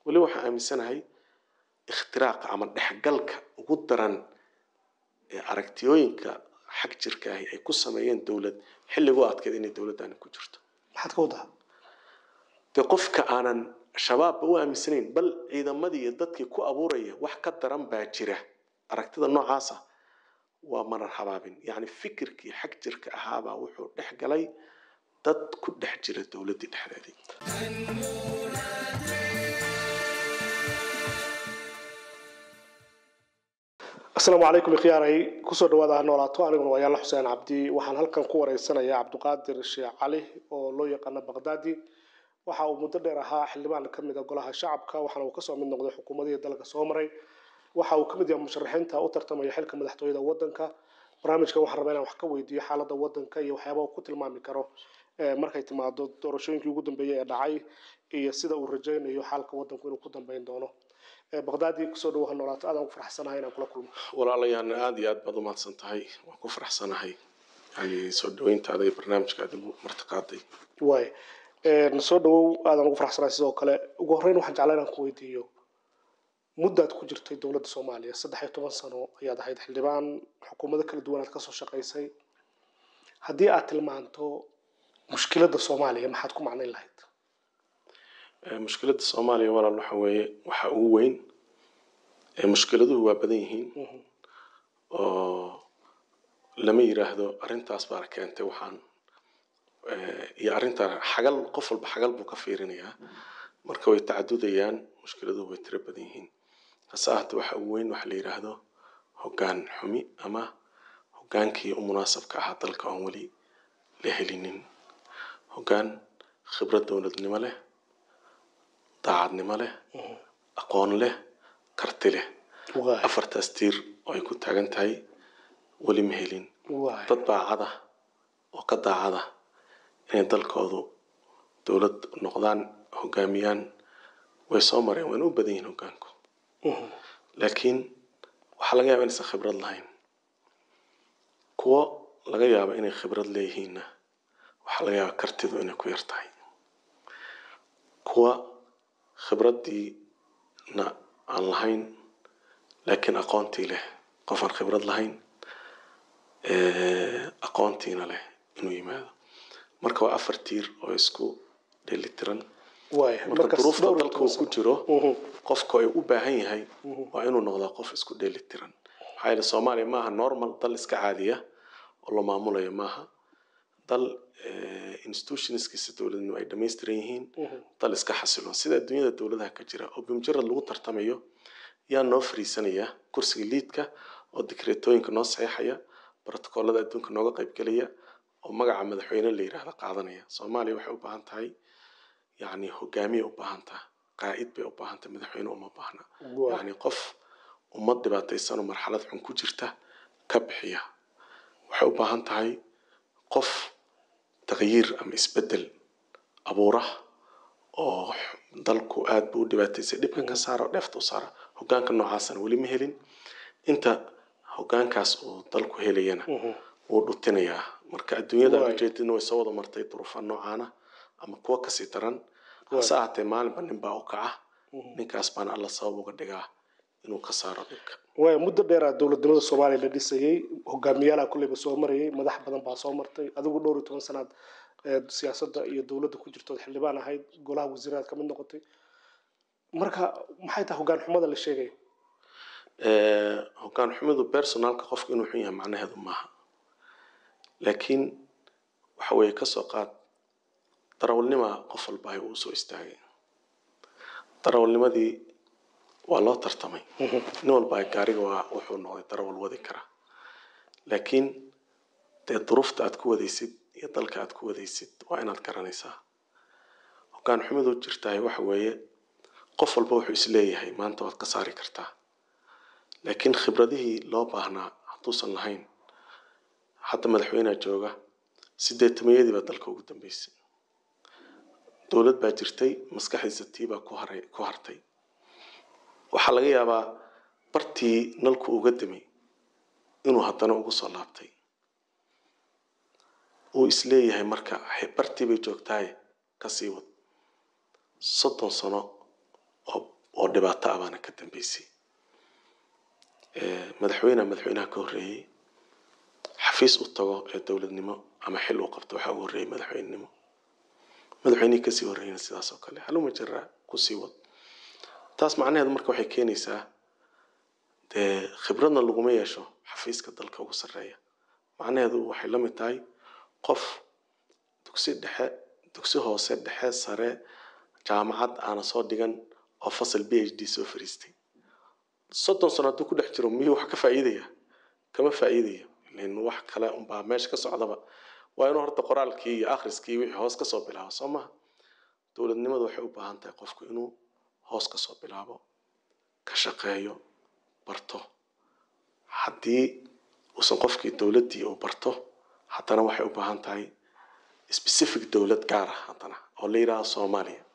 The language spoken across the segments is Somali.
weli waxaan aaminsanahay ikhtiraaq ama dhexgalka ugu daran ee aragtiyooyinka xag jirka ah ay ku sameeyeen dawlad xilligu adkeed inay dawladdan ku jirto maxaad ka wadaa qofka aanan shabaab u aaminsanayn bal ciidamadii iyo dadkii ku abuuraya wax ka daran baa jira aragtida noocaas ah waa marar habaabin yani fikirkii xag jirka ahaabaa wuxuu dhex galay dad ku dhex jira dawladdii dhexdeedii السلام عليكم خياري كسر دوادا نولاتو أنا ويا الله حسين عبدي وحن هلكن كوري سنة يا عبد القادر الشيخ علي ولو يقنا بغدادي waxa uu muddo dheer ahaa xildhibaan ka mid ah golaha shacabka waxana uu ka soo mid noqday xukuumadda dalka Soomaaliya waxa uu ka mid yahay musharaxiinta u tartamaya xilka madaxtooyada wadanka barnaamijka waxaan rabaa inaan wax ka weydiiyo xaaladda wadanka iyo waxyaabaha uu ku tilmaami karo markay timaado doorashooyinkii ugu dambeeyay ee dhacay iyo sida uu rajaynayo xaalka wadanku inuu ku dambeyn doono بغدادي كسر وها نولات أنا وفرح سنة هنا كل كلمة. ولا الله يعني عادي عاد بدو ما تصنتهاي وكفرح سنة هاي يعني سودوين تادي برنامج كده مرتقاتي. واي نسودو أنا وفرح سنة سيزو كله وجهرين واحد علينا كويتيو مدة كجرت الدولة الصومالية صدق 11 سنة هي ده حلبان حكومة ذكر الدول تكسر شقيسي هدي أتلمانتو مشكلة الصومالية ما حدكم عن الله مشكلة الصومالية ولا الحوية وحقوين مشكلته هو بديهين لما يراهدو أرنتا أصبار كانت وحان يا أرنتا حقل قفل بحقل بكفيرنيها مركوي تعدديان مشكلته هو ترى بديهين فساعات وحقوين وحلي يراهدو هو كان حمي أما هو كان كي مناسب كهذا الكونولي لهلينين هو كان خبرة دولة نمله daacadnimo leh aqoon leh karti leh afartaas tiir oo ay ku taagan tahay wali ma helin dad daacada oo ka daacada inay dalkoodu dawlad noqdaan hogaamiyaan way soo mareen waan u badan yihiin hogaanku laakiin waxa laga yaabaa inaysan khibrad lahayn kuwa laga yaabaa inay khibrad leeyihiinna waxa laga yaabaa kartidu inay ku yar tahay kuwa خبرتي عن لهين لكن أقانتي له قفر خبرت لهين أقانتي له إنه يماذا مركوا أفرتير أو يسكو للترن مركوا ظروف تلقوا كتيره قف كوي وباهي هاي وإنه نغلا قف يسكو للترن هاي الصومالي ماها نورمال ضل إسك عادية والله معمولة ماها ضل institutions كيستولد إنه أي دميستريهين طال إسكا حصلون سيدا الدنيا الدولة ده كجرا أو بمجرد لغة ترتميه يا نوفري سنية كرسي جديدك أو ديكريتوين كناس صحيحة بروتوكول ده الدون كنوجا قيب كلية أو مجا مدحوين اللي يراه قاعدنية صومالي وحي وبهانت هاي يعني هجامي وبهانته قائد بوبهانته مدحوين وما بهنا يعني قف ومضي بعد تيسانو مرحلة عن كجرته كبحية وحي وبهانت هاي قف تغيير أم إسبدل أبوره أو ضلكو آد بودي باتيسي دبكا كسارة دفتو سارة هوغان كنو عاسن ولي مهلين انت هوغان كاس ضلكو هيلينا ودوتينيا مركا الدنيا دا بجيتين ويسوضا مرتي طروفان نوعانا أما كوا كسي تران ساعتي مال بنين باوكعه نكاس بان الله صوابو قدقاه إنو كسارة دبكا ومدة ديرة دولة دولة الصومالية اللي ديسي هوغاميالا كله بسومري مدح بدن باسومرتي أدو دوري 10 سنة siyaasadda iyo dawladda ku jirto xildhibaan ahayd golaha wasiirada ka mid noqotay marka maxay tahay hoggaan xumada la sheegay hoggaan xumadu personalka qofka inuu xun yahay macnaheedu maaha laakiin waxa weeye ka soo qaad darawalnima qof walba ay u soo istaagay darawalnimadii waa loo tartamay nin walba ay gaariga waa wuxuu noqday darawal wadi kara laakiin dee duruufta aad ku wadaysid iyo dalka aad ku wadaysid waa inaad garanaysaa hoggaan xumadu jirtahay waxa weeye qof walba wuxuu isleeyahay maanta waad ka saari kartaa laakiin khibradihii loo baahnaa hadduusan lahayn hadda madaxweynaha jooga 8 baa dalka ugu dambeysay dawlad baa jirtay maskaxdiisa tiibaa ku hartay waxaa laga yaabaa bartii nalku uga damay inuu haddana ugu soo laabtay uu isleeyahay marka bartii bay joogtahay ka sii wad 30 sano oo dhibaato ah baana ka dambeysay madaxweynaha ka horreeyay xafiis u tago ee dowladnimo ama xil uu qabto waxa ugu horreeyay madaxweynihii kasii horreeyayna sidaas oo kale haluma jiraa kusii wad taas macnaheedu marka waxay keenaysaa dee khibradna laguma yeesho xafiiska dalka ugu sarreeya macnaheedu waxay la mid tahay qof dugsi hoose dhexe sare jaamacad aana soo dhigan oo fasal PhD soo fariistay 30 sano hadduu ku dhex jiro miyuu wax ka faa'iidaya kama faa'iidayo لأن واحد كلا ماشي كسر عضبة وأنا هرت قرال كي آخر كي وحي هوس كسر بلعب صمّه دول النمط وحب هانت يقفك إنه هوس كسر بلعبه كشقايو برتو حدي وسنقفك دولتي أو برتو حتى أنا وحب هانت هاي specific دولة كارة حتى أنا أوليرا صوماليا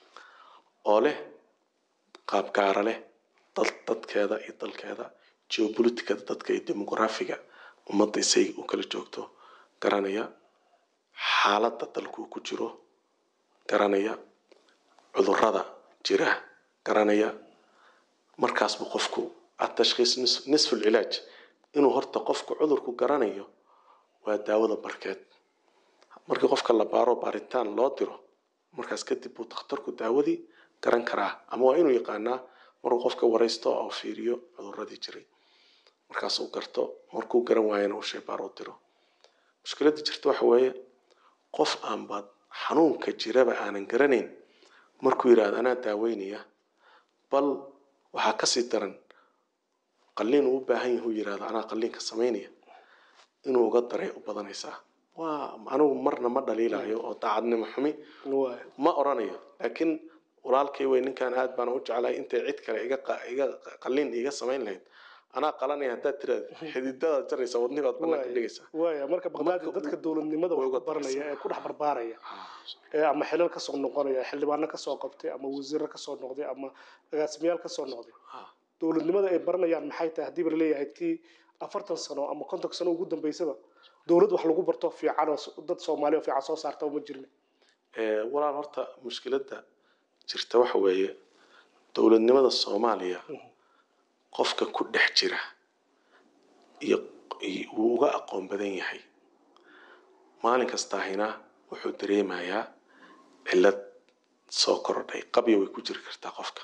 أوله قاب كارة له ضد كذا يضل كذا جيوبوليتيكا ضد كذا ديموغرافيا ummadda say u kala joogto garanaya xaaladda dalku ku jiro garanaya cudurrada jira garanaya markaas buu qofku at-tashkhiis nisfu al-ilaaj inuu horta qofku cudurku garanayo waa daawada barkeed markii qofka la baaro baaritaan loo diro markaas kadib buu dhakhtarku daawadii garan karaa ama waa inuu yaqaanaa markuu qofka waraysto oo fiiriyo cudurradii jiray markaas uu garto markuu garan waayana uu shaybaar u diro mushkiladda jirta waxa weeye qof aan baad xanuunka jiraba aanan garanayn markuu yiraahdo anaa daaweynaya bal waxaa ka sii daran qalliin uu u baahan yahay uu yiraahdo anaa qalliinka sameynaya inuu uga daray u badanaysaa waa anigu marna ma dhaliilayo oo daacadnimo xumi ma oranayo laakiin walaalkay way ninkan aad baan u jeclahay intay cid kale iga qalliin iga sameyn lahayd أنا قلنا يهدأ ترى حديدة ترى سوتني بعد ما كليسا. ويا مركب بغداد ضدك الدولة النمذج وقبرنا يا كل حبر بارية. أما حلال كسر النقارة حل معنا كسر قبتي أما وزير كسر نقدي أما رسميال كسر نقدي. دولة النمذج برنا يعني محيط تهديب اللي هيتي أفرت السنة أما كنت سنة وجودا بيسبب دولة وحلقوا برطو في عرس ضد صوماليا وفي عصاص عرتوا مجرمين. ولا مرتا مشكلة ده ترتوح ويا دولة النمذج الصومالية. qofka ku dhex jira iyo uga aqoon badan yahay maalin kasta hina wuxuu dareemayaa cilad soo kordhay qabyo way ku jiri kartaa qofka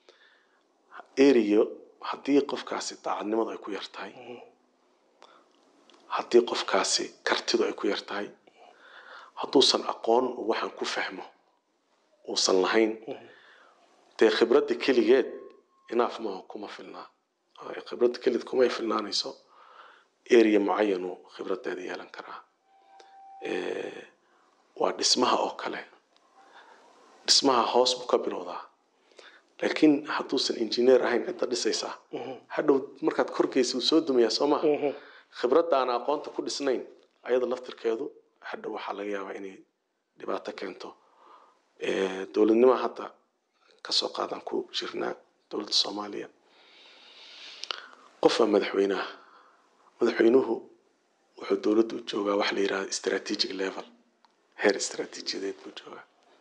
eriyo haddii qofkaasi daacadnimadu ay ku yartahay haddii qofkaasi kartidu ay ku yartahay hadduusan aqoon waxaan ku fahmo uusan lahayn dee khibradda keligeed inaaf maaha kuma filnaa خبرت كلد كم يفلناني صو اريا معينة خبرت هذه يلان كرا واد اسمها أوكله اسمها هوس مكبر وضع لكن حطوس الإنجنير هين أنت لسه هذا مركز كوركيس وسودم يا سما خبرت أنا أقانت كل سنين أيضا لفتر كذا هذا وحلاقيها وإني دبعتك أنتو دول النما حتى كسوق هذا كو شرنا دولة الصومالية قف مدحوينه wuxuu dawladdu u joogaa wax la yiraahdo strategic level heer istaraatiijiyadeed buu joogaa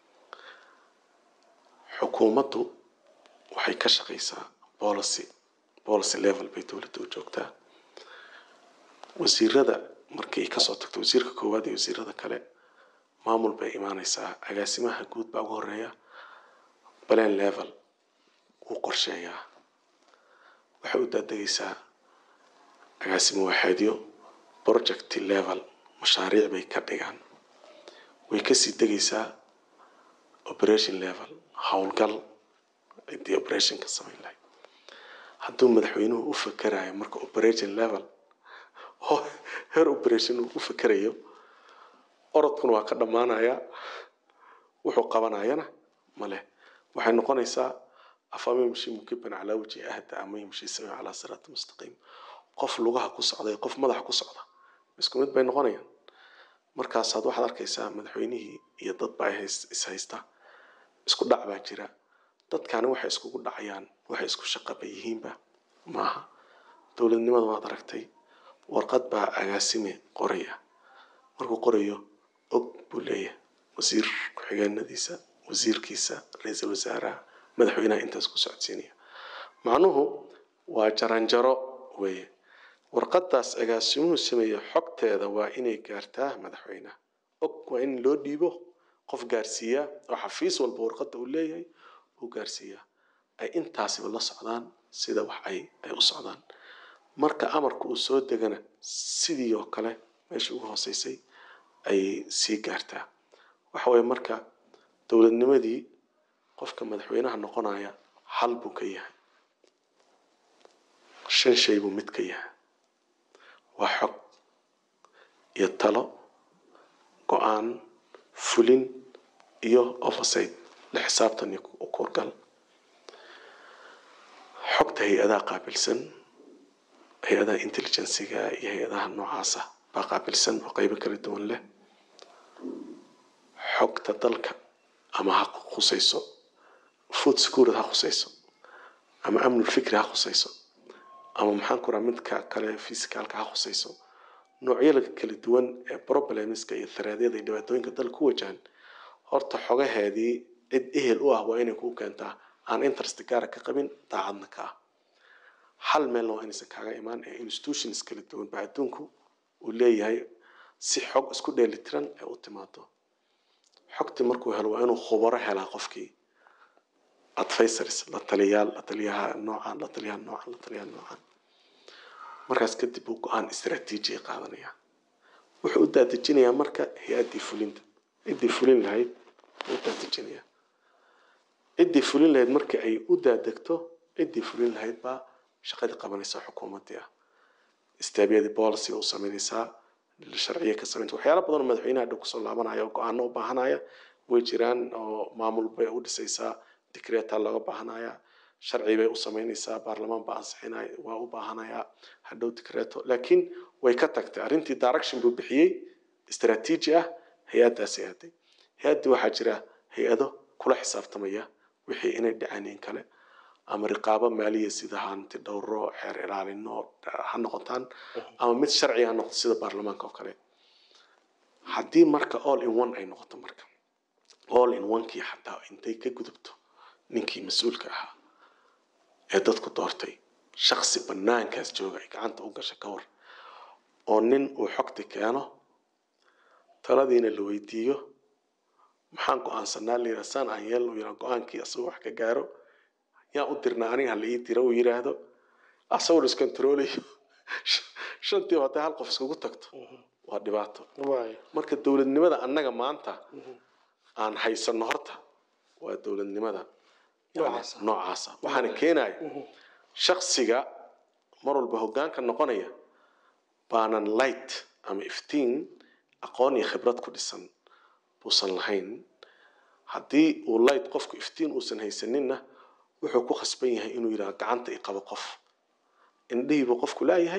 xukuumaddu waxay ka shaqeysaa policy level bay dawladdu u joogtaa wasiirada markay ka soo tagto wasiirka koowaad iyo wasiirada kale maamul bay imaanaysaa agaasimaha guud baa ugu horeeya plan level uu qorsheeyaa waxay u daadegaysaa agaasimo waxaadiyo project level mashaariic bay ka dhigaan way ka sii degaysaa operation level howlgal intii operation ka samayn lahayd hadduu madaxweynuhu u fakarayo marka operation level heer operation u fakarayo orodkuna waa ka dhammaanaya wuxuu qabanayana male waxay noqonaysaa أفهم يمشي مكبا على وجه أهدى أما يمشي سوي على صراط مستقيم قف لغها قصعدة قف مضح قصعدة بس كنت بين غنيا مركز هذا واحد أركيسا مدحوينه يضد بعه إسهيستا اسكو دعبة جرا ضد كانوا واحد اسكو قد عيان واحد اسكو شقة بيهين به معها دول النمط ما دركتي ورقد بها أقاسمي قرية مركو قرية أقبلية وزير حجان نديسة وزير كيسة رئيس الوزراء madaxweynaha intaas ku socodsiinaya macnuhu waa jaranjaro weeye warqadaas agaasimuhu sameeyo xogteeda waa inay gaartaa madaxweynaha og waa in loo dhiibo qof gaarsiiya oo xafiis walba warqada uu leeyahay uu gaarsiiya ay intaasiba la socdaan sida wax ay u socdaan marka amarku uu soo degana sidii oo kale meesha ugu hooseysay ay sii gaartaa waxa weeye marka dowladnimadii qofka madaxweynaha noqonaya hal buu ka yahay 5 shay buu mid ka yahay waa xog iyo talo go'aan fulin iyo oversight la xisaabtan iyo korgal xogta hay'adaha qaabilsan hay'adaha intelligence-ga iyo hay'adaha noocaasa baa qaabilsan oo qaybo kala duwan leh xogta dalka ama ha khusayso food security ha khusayso ama amnul fikri ha khusayso ama maxaan ku raraa midka kale physicalka ha khusayso noocyada kala duwan ee problemska iyo threadyada iyo dhibaatooyinka dalka ku wajahan horta xogaheedii cid ehel u ah waa inay ku keentaa aan interest gaar ka qabin daacadna ka hal meel oo inaysan kaaga imaan ee institutions kala duwan baa adduunku uu leeyahay si xog isku dheelitiran ee u timaado xogti markuu helo waa inuu khubaro helaa qofkii advisors la taliyaha noocan markaas kadib uu go'aan istiraatiiji qaadanaya wuxuu u daadejinayaa marka hay'adii fulinta cidii fulin lahayd uu daadejinaya cidii fulin lahayd marka ay u daadegto cidii fulin lahayd baa shaqadii qabanaysa xukuumadda istaabiyada policy oo sameynaysa sharciye ka sameynta waxyaalo badan oo madaxweynaha dhow kusoo laabanaya oo go'aano u baahanaya way jiraan oo maamul bay u dhisaysaa decreeta looga baahanaya sharci bay u sameynaysaa baarlamaan baa ansixinaya waa u baahanaya hadhow decreeto laakiin way ka tagtay arrintii direction buu bixiyay istiraatiiji ah hay'adaasi aaday hay'adii waxaa jira hay'ado kula xisaabtamaya wixii inay dhacaan kale ama riqaabo maaliya sida hanti dhowro xeer ilaalino ha noqotaan ama mid sharci ah noqdo sida baarlamaanka oo kale haddii marka all in one ay noqoto marka all in one kii xataa intay ka gudubto ninkii mas'uulka ahaa ee dadku doortay shakhsi banaankaas jooga ay gacanta u gasho ka war oo nin uu xogta keeno taladiina la weydiiyo maxaan go'aansanaa la yiraahdo aan yeel u yiraahdo go'aankii asoo wax ka gaaro yaa u dirnaa aniga hal ii diro uu yiraahdo asoo is controlayo shantii wada hal qof isku tagto waa dhibaato marka dawladnimada annaga maanta aan haysano horta waa dawladnimada noocaasa waxaana keenay shakhsiga mar walba hoggaanka noqonaya baanan light ama iftiin aqoon iyo khibrad ku dhisan buusan lahayn haddii uu light qofku iftiin uusan haysaninna wuxuu ku khasban yahay inuu yiraahdo gacanta i qabo qof indhihiiba qofku laayahay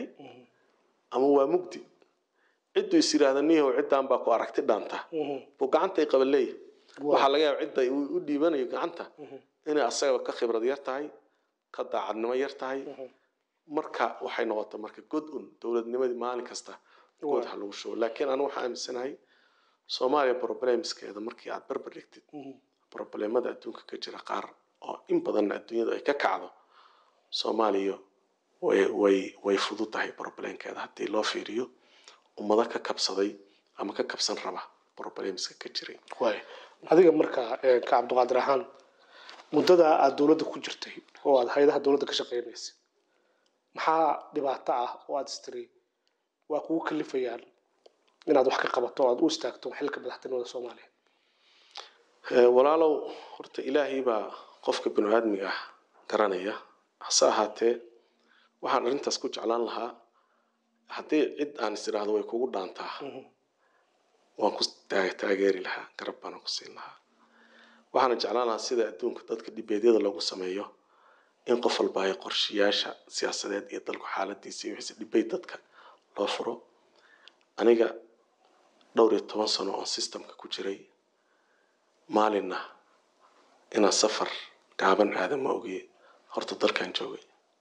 ama waa mugdi ciddu is yiraahdo niyow ciddaan baa ku aragti dhaanta buu gacanta i qaba leeyahay waxaa laga yaabaa cidda u dhiibanayo gacanta inay asaga ka khibrad yar tahay ka daacadnimo yar tahay marka waxay noqotay marka god dawladnimadii maalin kasta god ha lagu shubo laakiin anigu waxaan aaminsanahay Soomaaliya problemskeeda markii aad barbar dhigtid problemada adduunka ka jira qaar oo in badan adduunyada ay ka kacdo Soomaaliya way fududahay problemkeeda haddii loo fiiriyo ummada ka kabsaday ama ka kabsan raba problemska ka jiray adiga marka ka Cabdiqaadir ahaan muddada aad dawladda ku jirtay oo aad hay'adaha dawladda ka shaqeynaysa maxaa dhibaato ah oo aad istiri waa kugu kalifayaan inaad wax ka qabato oo aad u istaagto xilka madaxtinimada Soomaaliya walaalow horta ilaahay baa qofka bini'aadmiga garanaya hase ahaatee waxaan arrintaas ku jeclaan lahaa haddii cid aan isiraahdo way kugu dhaantaa waan ku taageeri lahaa garab baan ku siin lahaa waxaan jeclaan lahaa sida adduunka dadka dibeedyada lagu sameeyo in qof walba ay qorshayaasha siyaasadeed iyo dalka xaaladiisa iyo wixii dibeyt dadka loo furo aniga dhowr iyo 10 sano oo systemka ku jiray maalinna ina safar gaaban aadama ogiye horta dalkan joogay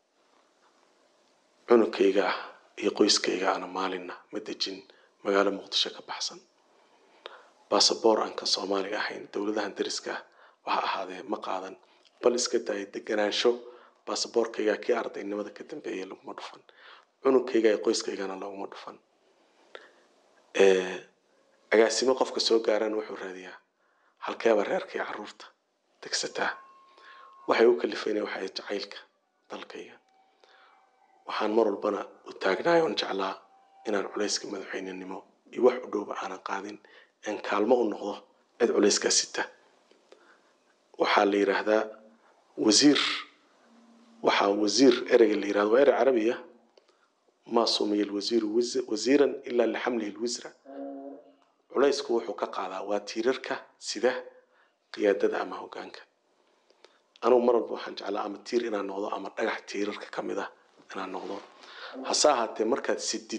cunugayga iyo qoyskayga ana maalinna ma dejin magaalo Muqdisho ka baxsan baasaboor aan ka Soomaaliga ahayn dawladahan dariska waxa ahaadee ma qaadan bal iska daayay deganaansho baasaboorkayga kii ardaynimada ka dambeeyay laguma dhufan cunugkayga iyo qoyskaygana laguma dhufan agaasimo qofka soo gaarana wuxuu raadiyaa halkeeba reerka iyo carruurta degsataa waxay u kalifeen waxay jacaylka dalkayga waxaan mar walbana u taagnaay oon jeclaa inaan culayska madaxweynenimo iyo wax u dhowba aanan qaadin in kaalmo u noqdo cid culayska sita waxaa la yiraahdaa wasiir ereyga la yiraahdo waa erey carabiya ma sumiya alwasiiru wasiiran ilaa lixamlihi alwisra culaysku wuxuu ka qaadaa waa tiirarka sida qiyaadada ama hoggaanka anigu mar walba waxaan jeclaa ama tiir inaan noqdo ama dhagax tiirarka ka mid ah inaan noqdo hase ahaatee markaad sidid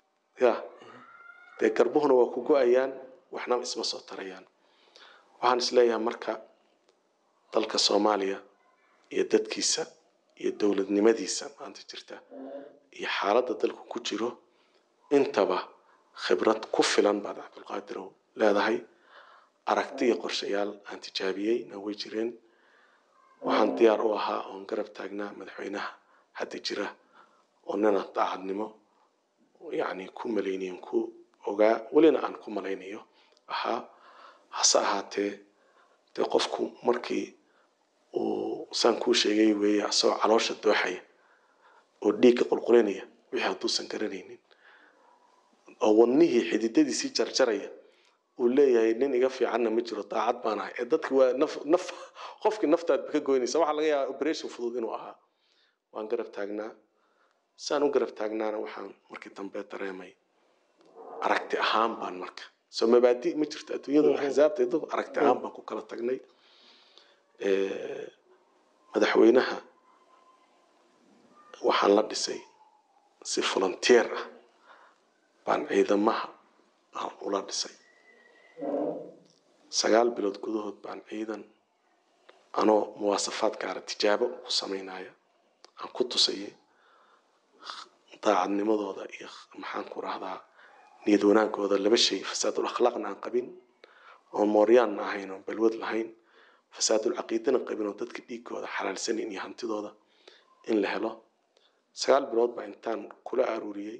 dee garbuhuna waa ku go-ayaan waxna isma soo tarayaan waxaan isleeyahay marka dalka Soomaaliya iyo dadkiisa iyo dowladnimadiisa maanta jirta iyo xaaladda dalku ku jiro intaba khibrad ku filan baad Cabdulqaadir leedahay aragti iyo qorshayaal aan tijaabiyay na way jireen waxaan diyaar u ahaa oon garab taagnaa madaxweynaha hadda jira oo nina daacadnimo yani ku malaynayn ku ogaa walina aan ku malaynayo hase ahaatee dee qofku markii uu saan kuu sheegay weeye asoo caloosha dooxaya oo dhiigga qulqulinaya wixii hadduusan garanaynin oo wadnihii xididadiisii jarjaraya uu leeyahay nin iga fiicanna ma jiro daacad baan ahay ee dadki waa qofkii naftaad ka goynaysa waxaa laga yaabaa operation fudud inuu ahaa waan garab taagnaa saan u garab taagnaana waxaan markii dambe dareemay aragti ahaan baan marka soo mabaadi ma jirto adduunyada axsaabta dad aragti ahaan baan ku kala tagnay madaxweynaha waxaan la dhisay si volunteer ah baan ciidamaha aan ula dhisay 9 bilood gudahood baan ciidan anoo muwaasafaad gaara tijaabo ku sameynaya aan ku tusayay daacadnimadooda iyo maxaan ku raahdaa niyad wanaagooda laba shay fasaadul akhlaaqna aan qabin oo mooryaan ahayn oo balwad lahayn fasaadul caqiidana qabin oo dadka dhiigooda xalaalsanin iyo hantidooda in la helo 9 bilood baan intaan kula aruuriyay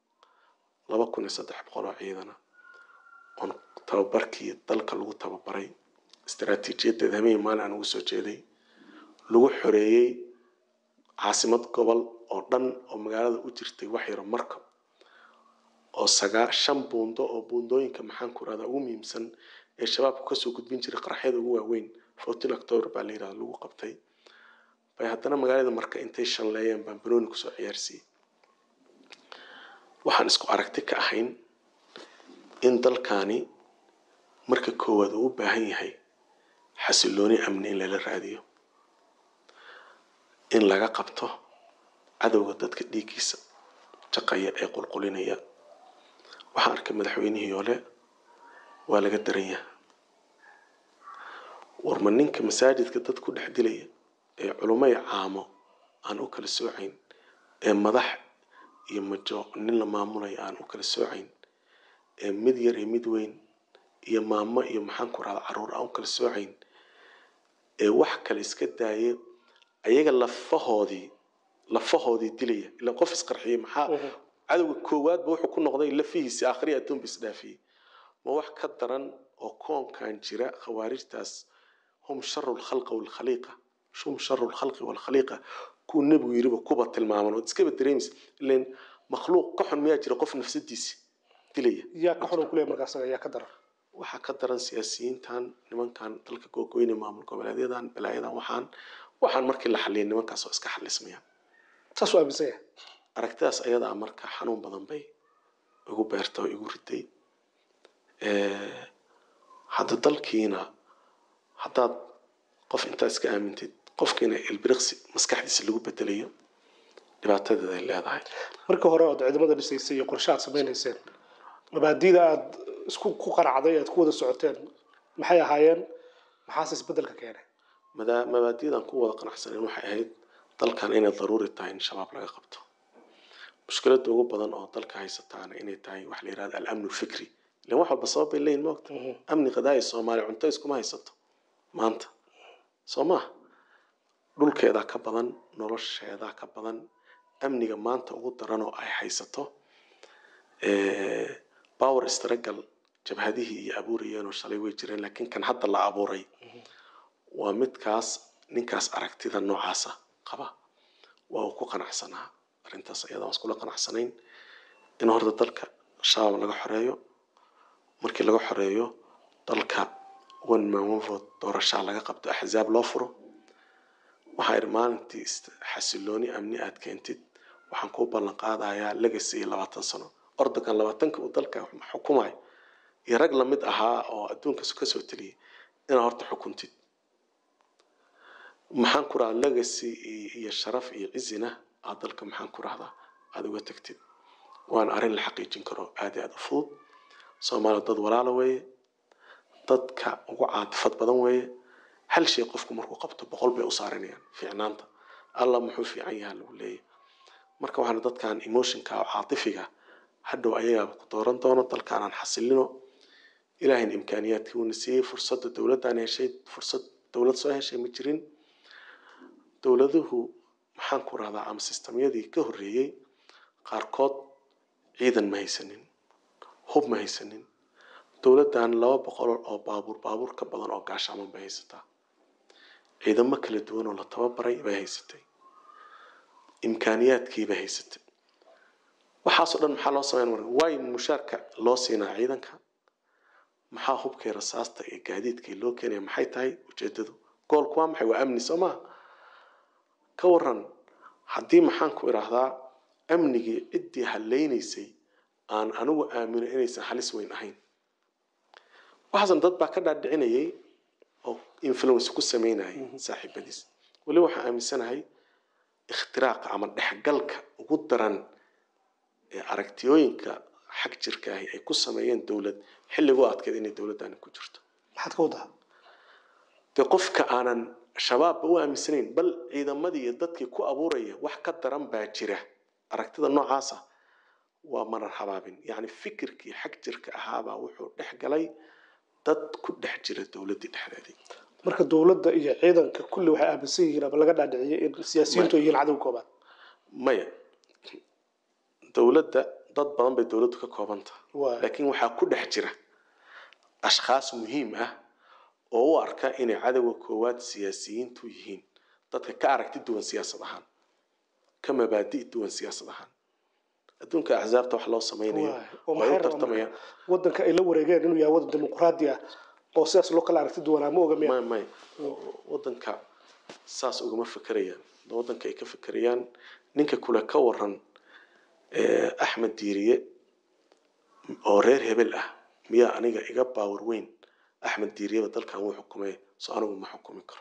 2300 oo ciidana on tababarkii dalka lagu tababaray istaraatiijiyadda hameen maalin ugu soo jeeday lagu xoreeyay caasimad gobol oo dhan oo magaalada u jirtay wax yar marka oo 9 buundo oo buundooyinka maxaan ku raada ugu muhiimsan ee shabaabku ka soo gudbin jiray qaraxyada ugu waaweyn 14 October baa la yiraahdaa lagu qabtay bay haddana magaalada marka intay shanleeyeen baan banooni ku soo ciyaarsiiyay waxaan isku aragti ka ahayn in dalkaani marka koowaad uu u baahan yahay xasilooni amni in la raadiyo in laga qabto cadowga dadka dhiiggiisa shaqaya ee qulqulinaya waxaan arkay madaxweynihii yoole waa laga daran yahay warma ninka masaajidka dad ku dhex dilaya ee culummo iyo caamo aan u kala soocayn ee madax iyo majo nin la maamulaya aan u kala soocayn ee mid yar iyo mid weyn iyo maamo iyo maxaan ku raada caruur aan u kala soocayn ee wax kale iska daayay ayaga lafahoodii dilaya ila qof isqarxiyay maxaa cadowga koowaad buu wuxuu ku noqday lafihiisa aakhiriya adduun bis dhaafiyay ma wax ka daran oo koonkan jira khawaarijtaas hum sharrul khalqi wal khaliqa shum sharrul khalqi wal khaliqa ku nabigu yiriba kuba tilmaaman oo iska dareemis ileen makhluuq ka xun miyaa jira qof nafsadiisa dilaya yaa ka xun ku leeyahay markaas ayaa ka daran waxa ka daran siyaasiyiintan nimankan dalka go'goynay maamul goboleedyadan balaayadan waxaan markii la xaliyay nimankaas oo iska xalismayaan taas waa bisaya aragtaas ayada marka xanuun badan bay ugu beertay ugu ritay hadda dalkiina haddaad qof intaa iska aamintid qofkiina ilbiriqsi maskaxdiisa lagu bedelayo dhibaatadeeda ay leedahay marka hore oo ciidamada dhisaysay iyo qorshaad samaynayseen mabaadiida aad isku ku qaracday aad ku wada socoteen maxay ahaayeen maxaas isbedelka keenay mabaadiidan ku wada qanacsaneen waxay ahayd dalkan inay daruuri tahay in shabaab laga qabto mushkiladda ugu badan oo dalka haysataana inay tahay wax la yiraahdo al-amn al-fikri leen wax walba sabab ay leeyihiin moogta amni qadaaya Soomaaliya cunto iskuma haysato maanta Soomaa dhulkeeda ka badan nolosheeda ka badan amniga maanta ugu daran oo ay haysato power struggle jabhadihii iyo abuurayeen oo shalay way jireen laakiin kan hadda la abuuray waa midkaas ninkaas aragtida noocaasa qaba waa uu ku qanacsanaa arrintaas iyada waan iskula qanacsanayn in horta dalka shabaab laga xoreeyo markii laga xoreeyo dalka one man one vote doorasho laga qabto axzaab loo furo waxaa ir maalintii xasilooni amni aad keentid waxaan ku ballan qaadayaa legacy 20 sano ordakan 20ka uu dalka xukumay iyo rag la mid ahaa oo adduunka ka soo taliyay in horta xukuntid maxaan ku raad legacy iyo sharaf iyo izina aad dalka maxaan ku raahdaa aad uga tagtid waan arin la xaqiijin karo aad u fudud Soomaaliya dad walaalo weeye dadka ugu caadifad badan weeye hal shay qofku markuu qabto 100 bay u saaranayaan fiicnaanta alla muxuu fiican yahay lagu leeyahay marka waxaan dadkan emotionka oo caatifiga hadhow ayaga ku dooran doono dalkan aan xasilino ilaahay imkaaniyaadkii uu nasiiyay fursada dawladdan heshay fursad dawlad soo heshay ma jirin dawladuhu maxaan ku raahdaa ama systemyadii ka horeeyay qaarkood ciidan ma haysanin hub ma haysanin dawladdan 200 oo baabuur ka badan oo gaashaamo bay haysataa ciidamo kala duwan oo la tababaray bay haysatay imkaaniyaadkii bay haysatay waxaas oo dhan maxaa loo sameeyay way mushaarka loo siinaa ciidanka maxaa hubkii rasaasta ee gaadiidkii loo keenay maxay tahay ujeedadu goolku waa maxay waa amni Soomaa ka waran haddii maxaan ku iraahdaa amnigii cidii haleynaysay aan anigu aamino inaysan halis weyn ahayn waxaan dad baa ka dhaadhicinayay oo influence ku sameynayay saaxiibadiis wali waxa aaminsanahay ikhtiraaq ama dhaxgalka ugu daran ee aragtiyooyinka xaq jirka ah ay ku sameeyeen dawlad xilligu adkeed inay dawladdan ku jirto maxaad ka wadaa qofka aanan shabaab u aaminsanayn bal ciidamadii dadkii ku abuuraya wax ka daran baa jira aragtida noocaasa waa marar habaabin yani fikirkii xaq jirka ahaaba wuxuu dhaxgalay dad ku dhex jira dawladda dhexdeedii marka dawladda iyo ciidanka kulli waxay aaminsan yihiin ama laga dhaadhiciyay in siyaasiyiintu yihiin cadow kooban maya dawladda dad badan bay dawladdu ka koobanta laakiin waxa ku dhex jira ashxaas muhiim ah oo u arka inay cadawga koowaad siyaasiyiintu yihiin dadka ka aragti duwan siyaasad ahaan ka mabaadi duwan siyaasad ahaan adduunka axzaabta wax loo sameeyo oo ay tartamayaan wadanka ay la wareegeen inuu yahay wadan dimuqraadi ah oo sidaas loo kala aragti duwan ama oga may wadanka saas uga fikirayaan wadanka ay ka fikirayaan ninka kula ka waran Ahmed Diiriye oo reer hebel ah miya aniga iga power weyn Ahmed Diiriye dalkan uu xukumay soo anigu ma xukumi karo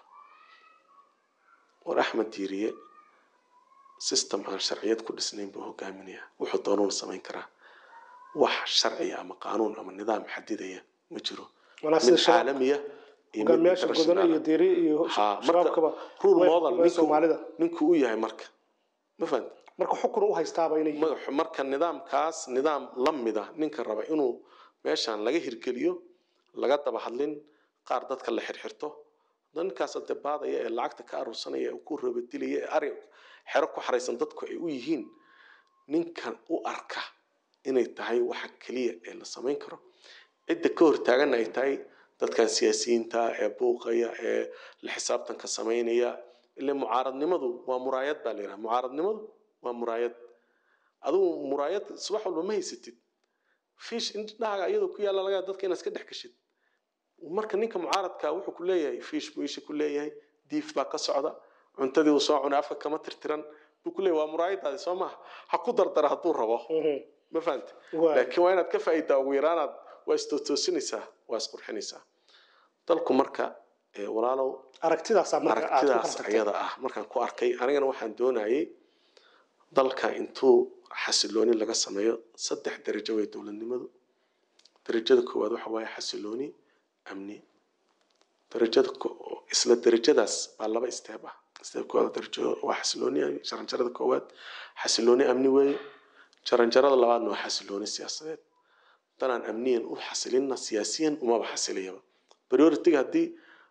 war Ahmed Diiriye system aan sharciyad ku dhisnayn buu hogaaminaya wuxuu doono sameyn karaa wax sharci ama qaanuun ama nidaam xadidaya ma jiro mid caalamiya iyo meesha godan iyo Diiriye iyo shababkaba rule model Soomaalida ninku uu yahay marka ma fahant marka xukun u haystaaba inay marka nidaamkaas nidaam lamida ninka raba inuu meeshan laga hirgeliyo laga daba hadlin qaar dadka la xirxirto dadkaas dabaadaya ee lacagta ka arursanaya oo ku roobadilaya ee ari xero ku xareysan dadku ay u yihiin ninkan u arka inay tahay waxa kaliya ee la sameyn karo cid ka hortaagan ay tahay dadkan siyaasiyiinta ee buuqaya ee la xisaabtanka sameynaya ilaa mucaaradnimadu waa muraayad baa leeyahay mucaaradnimadu waa muraayad aduu muraayad subax walba ma haysatid fiish indhaaga iyadoo ku yaala laga dadka inaad iska dhex gashid marka ninka mucaaradka wuxuu ku leeyahay fiish buu isha ku leeyahay diif baa ka socda cuntadii uu soo cunay afka kama tirtiran buu ku leeyahay waa muraayadaadi soo maaha ha ku dardara hadduu rabo ma fahanta laakiin waa inaad ka faa'iidaa ugu yaraanaad waa istoosinaysaa waa isqurxinaysaa dalku marka walaalow aragtidaas ayada ah markaan ku arkay anigana waxaan doonayay dalka intuu xasilooni laga sameeyo 3 darajo way dawladnimadu darajada koowaad waxa waaye xasilooni amni darajada isla darajadaas baa laba istaab ah istaab koowaad darajo waa xasilooni jaranjarada koowaad xasilooni amni weeye jaranjarada labaadna waa xasilooni siyaasadeed tanaan amniyan u xasilinna siyaasiyan uma xasiliyaba priority hadii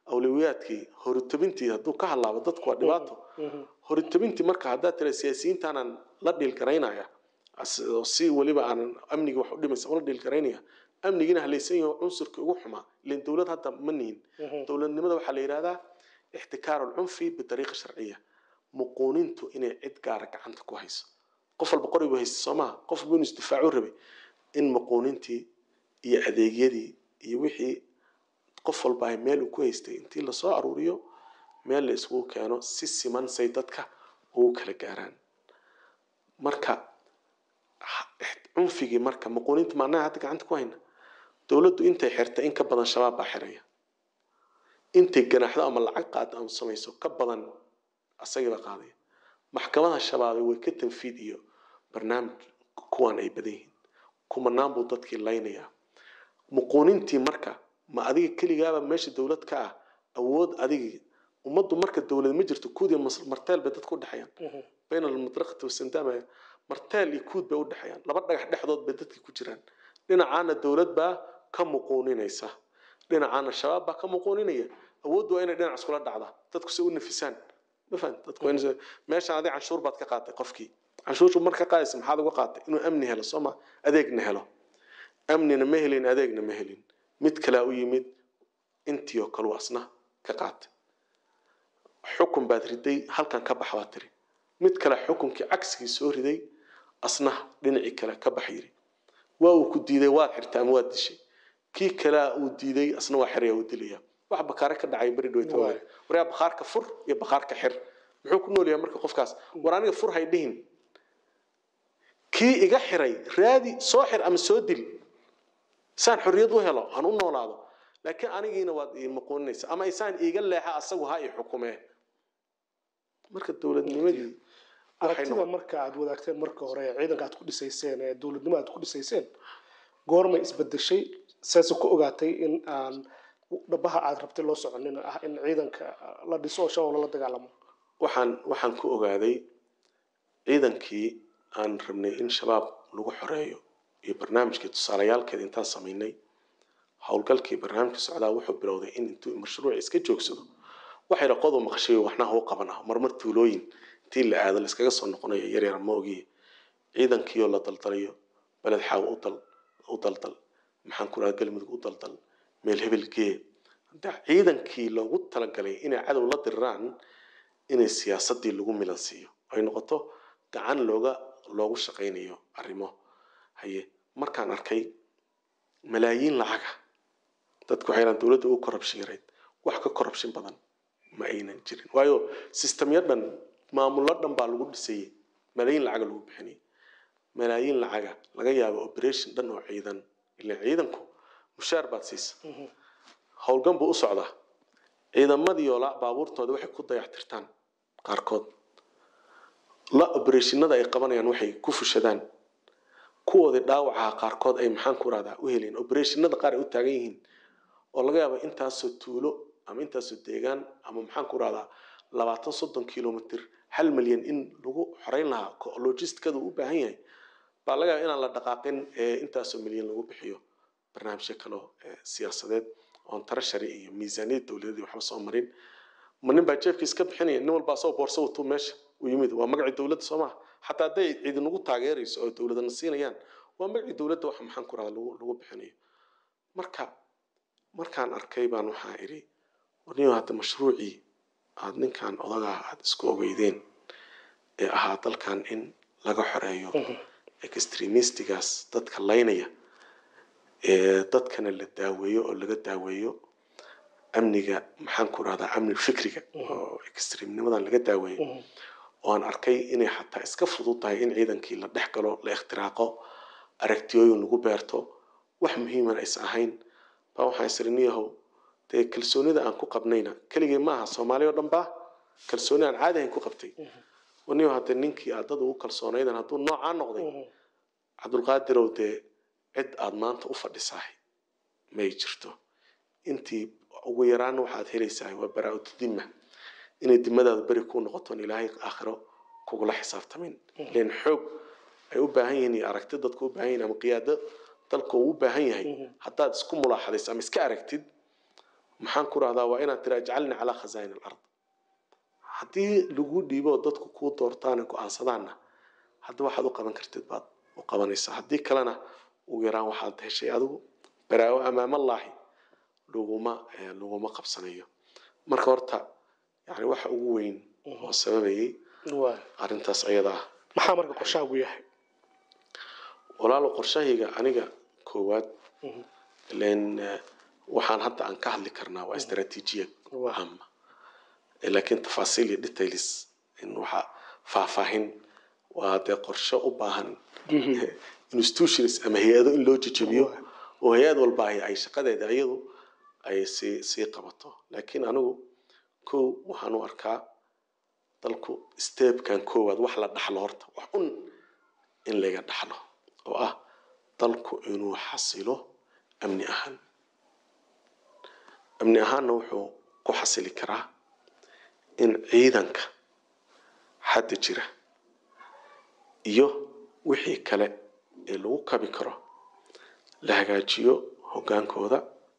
awliyaadkii horutabintii hadduu ka halaabo dadku waa dhibaato horutabintii marka haddaad tira siyaasiyiintaanan la dhiil garaynaya si waliba aan amniga wax u dhimaysa la dhiil garaynaya amnigina halaysan yahay cunsurka ugu xumaa leen dawlad hadda ma nihin dawladnimada waxa la yiraahdaa ixtikaaru al-unfi bitariiqa sharciyya muquunintu inay cid gaar gacanta ku hayso qof walba qorigu haysto Soomaa qof buu isdifaacu rabay in muquunintii iyo adeegyadii iyo wixii qof walba ay meel ku haystay intii la soo aruuriyo meel la isku keeno si siman say dadka ugu kala gaaraan marka unfigi marka muquuninta maanaha hadda gacanta ku hayna dawladdu intay xirtay in ka badan shabaab baa xiraya intay ganaxda ama lacag qaad ama samayso ka badan asaga qaaday maxkamada shabaab way ka tanfiid iyo barnaamij kuwan ay badan yihiin kuma naambu dadkii laynaya muquunintii marka ma adiga kaligaaba meesha dawlad ka ah awood adiga umadu marka dawlad ma jirto kuudi marteel bay dadku dhaxayaan bayna al-mudraqati was-sandama marteel iyo kuud bay u dhaxayaan laba dhagax dhexdood bay dadku ku jiraan dhinacaana dawlad baa ka muquuninaysa dhinacaana shabaab baa ka muquuninaya awood waa inay dhinac isku la dhacda dadku si u nafisaan ma fahant dadku inay meesha adiga canshuur baad ka qaatay qofkii canshuurtu marka qaadaysa maxaad uga qaatay inuu amni helo Soomaa adeegna helo amnina ma helin adeegna ma helin mid kale u yimid intiyo kale wasna ka qaatay xukum baad riday halkan ka baxwa tiri mid kale xukunkii cagsiga soo riday asna dhinaci kale ka baxyiri waa uu ku diiday waa xirtaan waa dishay kii kale uu diiday asna waa xiriya uu dilaya wax bakaar ka dhacay bari dhow tawaa wariya bakaarka fur iyo bakaarka xir muxuu ku nool yahay marka qofkaas war aniga fur hay dhihin kii iga xiray raadi soo xir ama soo dil saan xurriyad u helo aan u noolaado laakiin anigiina waad ii muquuninaysa ama isaan iiga leexa asagu ha ii xukumee marka dawladnimadii aragtida marka aad wadaagteen marka hore ciidanka aad ku dhisayseen ee dawladnimada aad ku dhisayseen goorma isbedeshay saasi ku ogaatay in aan dhabaha aad rabtay loo soconin ah in ciidanka la dhiso shaqo la dagaalamo waxaan ku ogaaday ciidankii aan rabnay in shabaab lagu xoreeyo iyo barnaamijkii tusaalayaalkeeda intaan sameynay hawlgalkii barnaamijka socdaa wuxuu bilowday in intuu mashruuc iska joogsado waxay raqadu maqashay waxna hoo qabanaa marmar tuulooyin intii la aado la iskaga soo noqonayo yar yar ma ogi ciidankii la daldalayo balad xaaw u daldal maxaan ku raad galmudug u daldal meel hebelgee ciidankii loogu talagalay inay cadow la diraan inay siyaasadii lagu milansiiyo ay noqoto gacan loogu shaqeynayo arrimo haye markaan arkay malaayiin lacag dadku waxay dawladda u corruption yareed wax ka corruption badan ma aynan jirin waayo systemyadan maamuladan baa lagu dhisay malaayiin lacag lagu bixinay malaayiin lacag laga yaabo operation dhan oo ciidan ilaa ciidanku mushaar baad siisa hawlgan buu u socdaa ciidamadii oo la baabuurtooda waxay ku dayactirtaan qaarkood la operationada ay qabanayaan waxay ku fushadaan kuwooda dhaawaca qaarkood ay maxaan ku raadaa u heleen operationada qaar ay u taagan yihiin oo laga yaabo intaas tuulo ama intaas deegaan ama maxaan ku raadaa 20-30 kilomitir 1 milyan in lagu xoreyn lahaa logistikadu u baahan yahay baa laga yaabaa inaan la dhaqaaqin intaas milyan lagu bixiyo barnaamijyo kale siyaasadeed oo tarashari iyo miisaaniyad dawladeed waxba soo marin manin baa jeefkiisa ka bixinaya nin walba soo boorso uu meesha u yimid waa magaci dawladda Soomaa hatta haday ciidan ugu taageerayso oo dawladana siinayaan waa magaci dawladda wax maxaan ku raadaa lagu bixinayo markaan arkay baan waxaa iri waniyo hadda mashruucii aad ninkan odaga aad isku ogeydeen ee ahaa dalkan in laga xoreeyo extremistigaas dadka laynaya dadkana la daaweeyo oo laga daaweeyo amniga maxaan ku raadaa amni fikriga oo extremnimadan laga daaweeyo oo aan arkay inay xataa iska fududahay in ciidankii la dhex galo la ikhtiraaqo aragtiyooyin lagu beerto wax muhiim ah aysan ahayn baa waxaan isriniyahow dee kalsoonida aan ku qabnayna keligii maaha Soomaaliya oo dhan baa kalsooni aan caadi ahayn ku qabtay waniyo hadda ninkii aad dad ugu kalsoonaydan hadduu noocaan noqday Cabdulqaadir oo dee cid aad maanta u fadhisahay may jirto intii ugu yaraan waxaad helaysaa waa baraa'atu dhimma inay dimadaada bari ku noqoto ilaahay aakhiro kugula xisaabtamin leen xoog ay u baahan yihiin aragtid dadku u baahan yihiin ama qiyaado dalku u baahan yahay haddaad isku mulaaxadayso ama iska aragtid maxaan ku rahdaa waa inaad tira ijcalni calaa khazaain alard haddii lagu dhiibo dadku kuu doortaan go-aansadaanna hadda waxaad u qaban kartid baad u qabanaysaa haddii kalena ugu yaraan waxaad heshay adigu baraawo amaamallaahi laguma qabsanayo marka horta yani waxa ugu weyn oo sababayay arrintaas ayada ah maxaa marka qorshahaagu yahay walaalo qorshahayga aniga koowaad leen waxaan hadda aan ka hadli karnaa waa istaraatiijiyad ama laakiin tafaasiil iyo details in waxa faahfaahin waa dee qorshe u baahan institutions ama hay'ado in loo jejebiyo oo hay'ad walba ay shaqadeeda iyadu ay sii qabato laakiin anigu waxaan u arkaa dalku stepkan koowaad wax la dhaxlo horta wax in laga dhaxlo oo ah dalku inuu xasilo amni ahaanna wuxuu ku xasili karaa in ciidanka hadda jira iyo wixii kale ee lagu kabi karo la hagaajiyo hogaankooda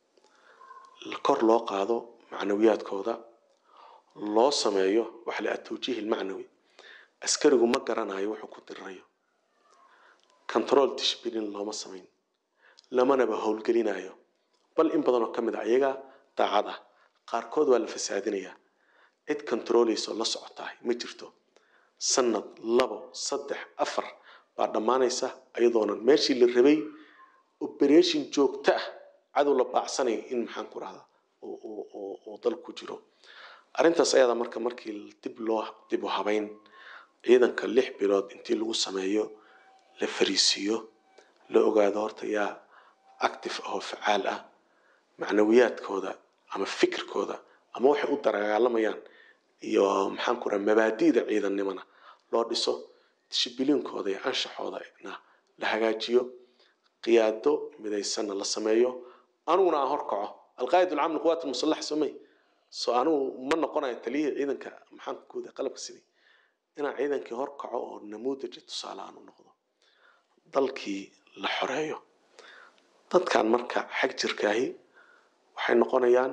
kor loo qaado macnawiyaadkooda loo sameeyo wax la atawjiih macnawi askarigu ma garanayo wuxuu ku diranayo control discipline looma sameyn lamanaba howlgelinayo bal in badan oo kamid ah iyaga daacad ah qaarkood waa la fasaadinayaa cid controlayso la socotahay ma jirto sanad 2 3 4 baa dhamaanaysa ayadoonan meeshii la rabay operation joogto ah cadow la baacsanay in maxaan ku rahdaa oo dalku jiro arrintaas ayada markii dib u habayn ciidanka 6 bilood intii lagu sameeyo la fariisiyo la ogaado horta yaa active oo facaal ah macnawiyaadkooda ama fikirkooda ama waxay u dagaalamayaan iyo maxaan ku rahaa mabaadi'da ciidannimada loo dhiso dishibiliinkooda iyo anshaxooda la hagaajiyo qiyaado midaysan la sameeyo anuguna aan horkaco alqaa'id alcaam liquwaat almusallax samay soo anugu ma noqonayo taliye ciidanka maxaan ku guuday qalabka sidii inaan ciidankii horkaco oo namuudaj tusaale aan u noqdo dalkii la xoreeyo dadkan marka xag jirkaahi waxay noqonayaan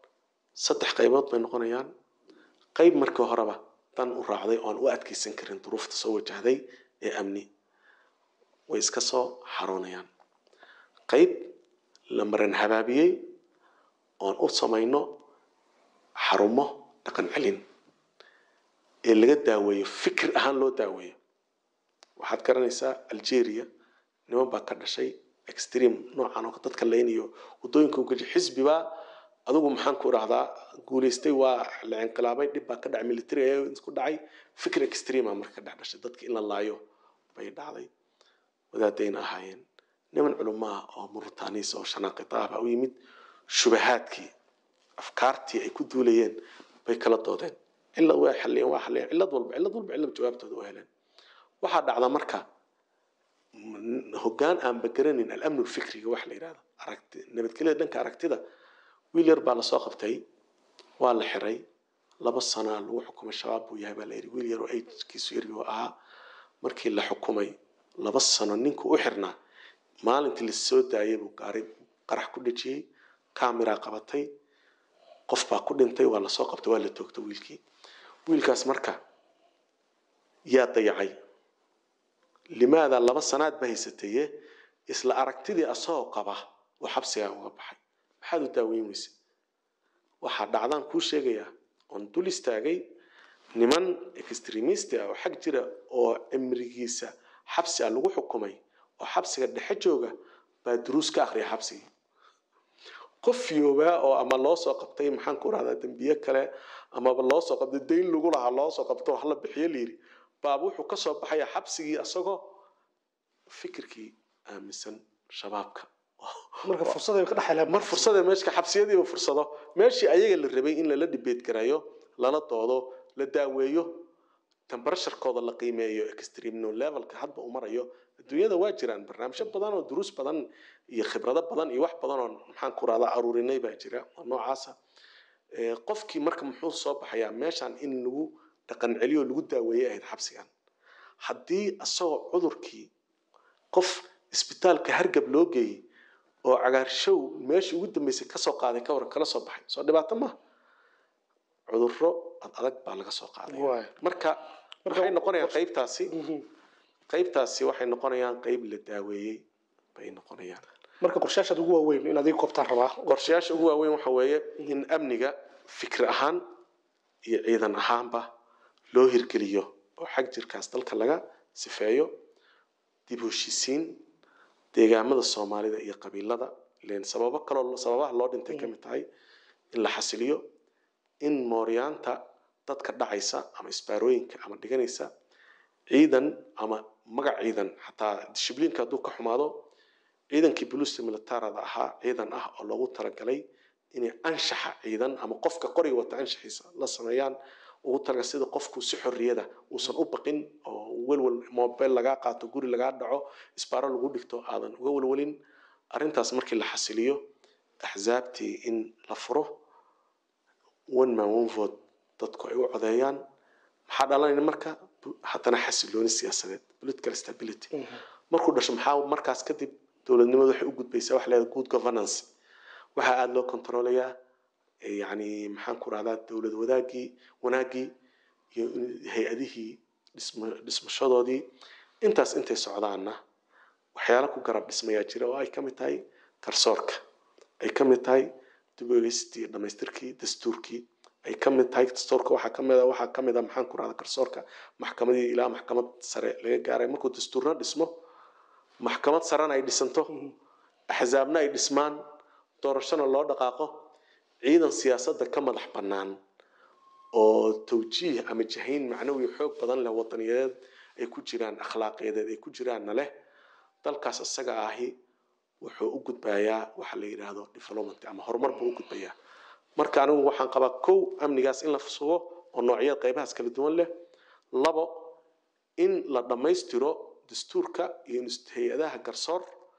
3 qaybood bay noqonayaan qayb markii horeba tan u raacday oo aan u adkeysan karin duruufta soo wajahday ee amni way iska soo xaroonayaan qayb la maran habaabiyay oo u sameeyno xarumo dhaqan celin ee laga daaweeyo fikir ahaan loo daaweeyo waxaad garanaysaa Algeria niman baa ka dhashay extreme noocan oo dadka leynayo wadooyinka uga xisbiba adigu maxaan ku raahdaa guuleystay waa la inqilaabay dib baa ka dhacay military ee isku dhacay fikir extreme marka dhashay dadka in la laayo bay dhacday wadaadayna ahaayeen niman culumaa oo Mauritania oo shanaaqitaaba u yimid shubahaadkii afkaartii ay ku duulayeen bay kala doodeen illa waa xaliyeen illad walba jawaabtooda u heleen waxa dhacda marka hoggaan aan bagaranin al-amn al-fikriga wax la yiraahdo aragti nabadgelyo dhanka aragtida wiil yar baa la soo qabtay waa la xiray 2 sano lagu xukumay shabaab buu yahay baa la yiri wiil yar oo age-kiisu yar ahaa markii la xukumay 2 sano ninku u xirnaa maalintii la soo daayay buu qarax ku dhajiyay kaamira qabatay qof baa ku dhintay waa la soo qabtay waa la toogtay wiilkaas marka yaa dayacay limaada 2 sanaad ba haysatay isla aragtidii asoo qaba oo xabsiga uga baxay maxaad u daaweynaysaa waxa dhacdan ku sheegaya on dul istaagay niman extremist ah oo xaq jira oo amrigiisa xabsi lagu xukumay oo xabsiga dhexe jooga baa duruus ka akhriya xabsiga qof yooba oo ama loo soo qabtay maxaan ku raahdaa dambiye kale ama loo soo qabtay deyn lagu lahaa loo soo qabto wax la bixiyo liiri baab wuxuu ka soo baxaya xabsigii asagoo fikirkii aaminsan shabaabka marka fursada ka dhaxayla fursada meeshka xabsiyadii oo fursado meeshii ayaga la rabay in la debate garayo lala doodo la daaweeyo temperature-kooda la qiimeeyo extreme level-ka hadba u marayo adduunyada waa jiraan barnaamijyo badan oo duruus badan iyo khibrado badan iyo wax badan oo maxaan ku raada aruurinay baa jira noocaas qofkii marka muxuu soo baxayaa meeshan in lagu dhaqan celiyo lagu daaweeyo ay xabsigan haddii asagoo cudurkii qof isbitaalka hargab loo geeyay oo cagaarshow meeshii ugu dambeysay ka soo qaaday ka war kala soo baxay soo dhibaato ma cudurro adag baa laga soo qaaday marka waxay noqonayaan qaybtaasi waxay noqonayaan qayb la daaweeyay bay noqonayaan marka qorshayaasha ugu waaweyn in adiga koobtaan rabaa qorshayaasha ugu waaweyn waxa weeye in amniga fikir ahaan iyo ciidan ahaanba loo hirgeliyo oo xag jirkaas dalka laga sifeeyo dib u heshiisiin deegaamada Soomaalida iyo qabiilada leen sababaha loo dhintay kamid tahay in la xasiliyo in mooryaanta dadka dhacaysa ama isbaarooyinka ama dhiganaysa ciidan ama magac ciidan xataa dishibliinka hadduu ka xumaado ciidankii booliska militaarada ahaa ciidan ah oo loogu talagalay inay anshaxa ciidan ama qofka qoriga wata anshaxiisa la sameeyaan ugu talagalay sida qofku si xorriyada uusan u baqin oo walwal mobile laga qaato guri laga dhaco isbaaro lagu dhigto aadan uga walwalin arrintaas markii la xasiliyo axzaabtii in la furo one man one vote dadku ay u codeeyaan maxaa dhalanaya marka haddana xasilooni siyaasadeed political stability markuu dhasho maxaa markaas kadib dowladnimadu waxay u gudbaysaa wax leedahay good governance waxa aad loo kontroolayaa yani maxaan ku raahdaa dowlad wanaagii iyo hay'adihii dhismashadoodii intaas intay socdaanna waxyaalo ku garab dhismayaa jira oo ay ka mid tahay garsoorka ay ka mid tahay dib u eegistii dhamaystirkii dastuurkii ay ka mid tahay dastuurka waxaa ka mid ah maxaan ku raahdaa garsoorka maxkamadii ilaa maxkamad sare laga gaaray markuu dastuurna dhismo maxkamad sarena ay dhisanto axzaabna ay dhismaan doorashana loo dhaqaaqo ciidan siyaasadda ka madax bannaan oo tawjiih ama jahayn macnawi xoog badan leh wadaniyadeed ay ku jiraan akhlaaqiyadeed ay ku jiraan leh dalkaas asaga ahi wuxuu u gudbayaa waxa la yiraahdo development ama horumar buu u gudbayaa marka anigu waxaan qabaa kow amnigaas in la fusugo oo noocyada qaybahaas kala duwan leh labo in la dhamaystiro dastuurka iyo hay'adaha garsoor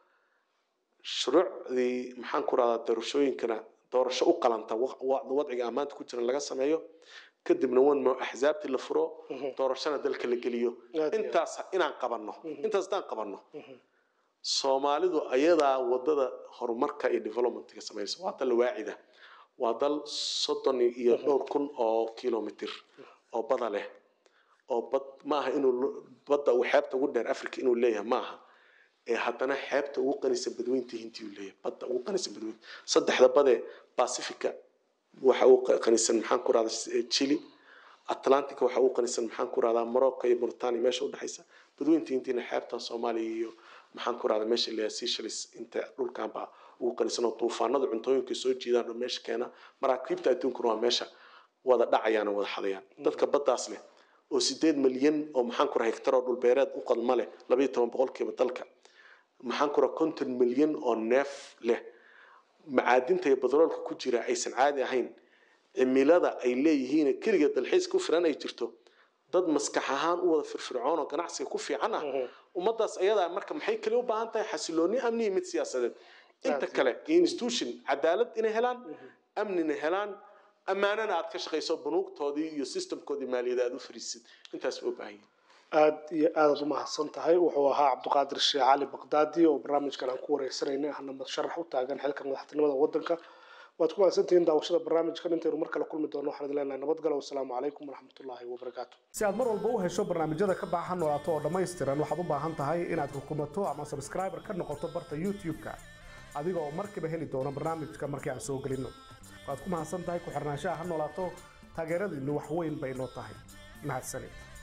shuruucdii maxaan ku raahdaa doorashooyinkana doorasho u qalanta wadciga amaanta ku jira laga sameeyo kadibna wan axzaabtii la furo doorashada dalka la geliyo intaas inaan qabanno Soomaalidu ayadaa wadada horumarka iyo development-ka sameeyso waa dal waacida waa dal 32,000 oo kiiloomitir oo bada leh oo bad maaha inuu badda uu xeebta ugu dheer Afrika inuu leeyahay maaha ee haddana xeebta ugu qanisan badweynta Hindiya uu leeyahay badda ugu qanisan badweynta saddexda bade Pacifica waxa uu qanisan maxaan ku raahdaa Chile Atlantic waxa uu qanisan maxaan ku raahdaa Morocco iyo Mauritania meesha u dhaxaysa badweynta Hindiya xeebta Soomaaliya iyo maxaan ku raahdaa meesha la Seychelles inta dhulkan baa ugu qanisan oo tuufaanada cuntooyinka soo jiidaan meesha keena maraakiibta adduunka waa meesha wada dhacayaan wada xadayaan dadka baddaas leh oo 8 milyan oo maxaan ku raahdaa hektar oo dhul beereed u qalma leh 12% dalka maxaan ku raahdaa 50 milyan oo neef leh macaadinta iyo batroolka ku jira aysan caadi ahayn cimilada ay leeyihiin kaliya dalxiis ku filan ay jirto dad maskax ahaan u wada firfircoon oo ganacsiga ku fiican ah ummadaas ayada marka maxay kale u baahan tahay xasilooni amni mid siyaasadeed inta kale institution cadaalad inay helaan amnina helaan amaanana aad ka shaqeyso banuugtoodii iyo systemkoodii maaliyadeed aad u fariisid intaas oo baahan aad iyo aad u mahadsan tahay wuxuu ahaa Cabdiqaadir Sheekh Cali Baqdaadi oo barnaamijkan aan ku wareysanayna ahna sharax u taagan xilka madaxtinimada wadanka waad ku mahadsantihiin daawashada barnaamijkan intaynu mar kale kulmi doono waxaan idin leenahay nabadgalo wassalaamu calaykum waraxmatullaahi wabarakaatu si aad mar walba u hesho barnaamijyada ka baahan noolaato oo dhammaystiran waxaad u baahan tahay inaad rukumato ama subscriber ka noqoto barta YouTube-ka adiga oo markiiba heli doona barnaamijka markii aan soo gelino waad ku mahadsan tahay ku xirnaanshaha ha noolaato taageeradiinu wax weyn bay noo tahay mahadsanid